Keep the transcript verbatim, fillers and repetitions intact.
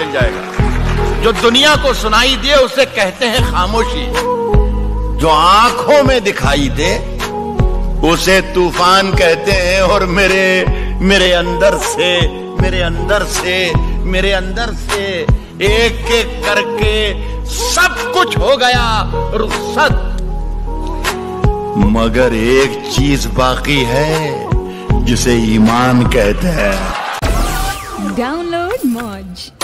बन जाएगा। जो दुनिया को सुनाई दे उसे कहते हैं खामोशी, जो आंखों में दिखाई दे उसे तूफान कहते हैं। और मेरे मेरे अंदर से मेरे अंदर से मेरे अंदर से एक एक करके सब कुछ हो गया रुखसत, मगर एक चीज बाकी है जिसे ईमान कहते हैं। डाउनलोड मौज।